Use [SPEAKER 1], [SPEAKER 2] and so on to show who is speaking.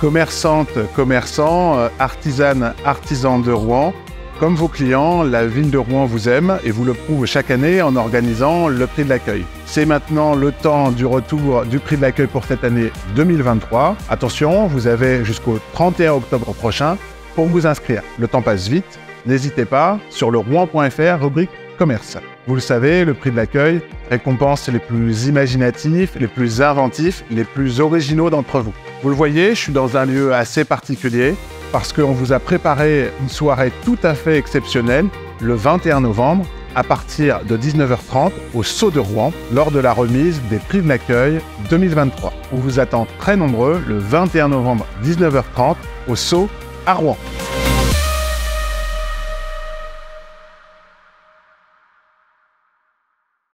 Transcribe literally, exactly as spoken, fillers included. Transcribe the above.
[SPEAKER 1] Commerçantes, commerçants, euh, artisanes, artisans de Rouen, comme vos clients, la ville de Rouen vous aime et vous le prouve chaque année en organisant le prix de l'accueil. C'est maintenant le temps du retour du prix de l'accueil pour cette année deux mille vingt-trois. Attention, vous avez jusqu'au trente et un octobre prochain pour vous inscrire. Le temps passe vite, n'hésitez pas sur le rouen point F R, rubrique commerce. Vous le savez, le prix de l'accueil récompense les plus imaginatifs, les plus inventifs, les plus originaux d'entre vous. Vous le voyez, je suis dans un lieu assez particulier parce qu'on vous a préparé une soirée tout à fait exceptionnelle le vingt et un novembre à partir de dix-neuf heures trente au Sceau de Rouen lors de la remise des prix de l'accueil deux mille vingt-trois. On vous attend très nombreux le vingt et un novembre dix-neuf heures trente au Sceau à Rouen.